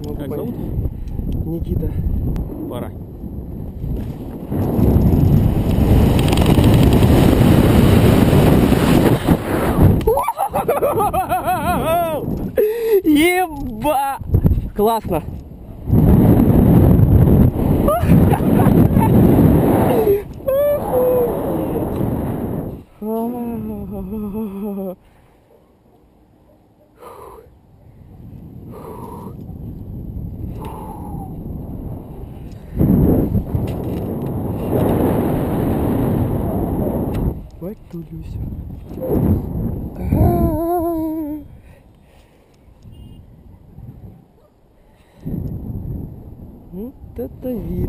могу Как понять. зовут? Никита. Пора. Еба! Классно! Бать ту Люсю. Вот это вид.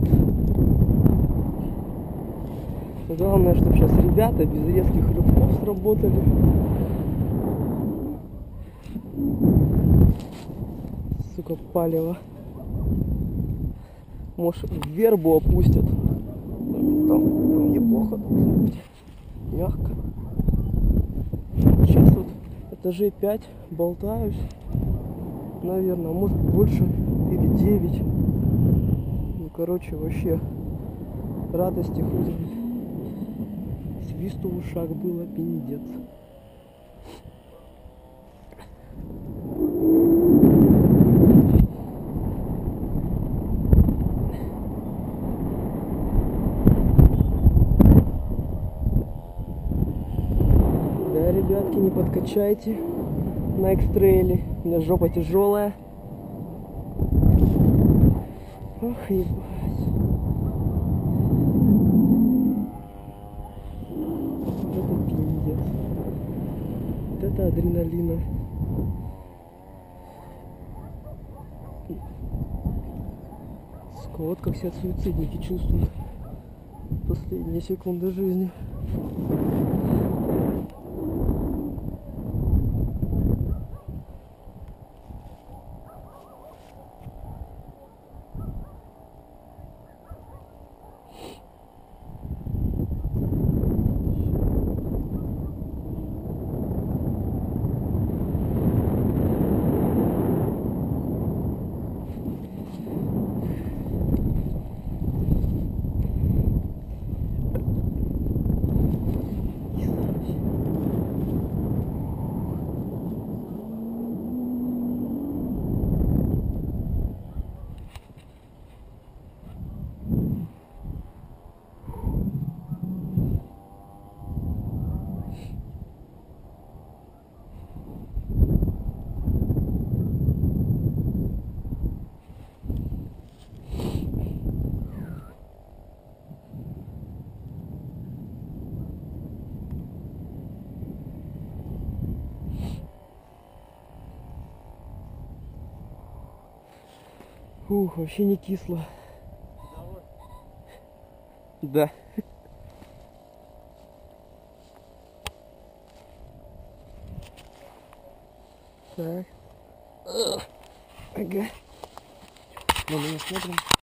Главное, чтобы сейчас ребята без резких рывков сработали. Сука, палево. Может, в вербу опустят. Там неплохо должно быть. Мягко. Сейчас вот этажей 5 болтаюсь. Наверное, может больше или 9. Ну, короче, вообще радости хоть свисту в ушах было пиндец. Да, ребятки, не подкачайте на экстрейле. У меня жопа тяжелая. Ох, ебать. Вот это пиздец. Вот это адреналина. Сука, вот как себя суицидники чувствуют в последние секунды жизни. Ух, вообще не кисло. Да. Так. Ага. Ну, мы смотрим.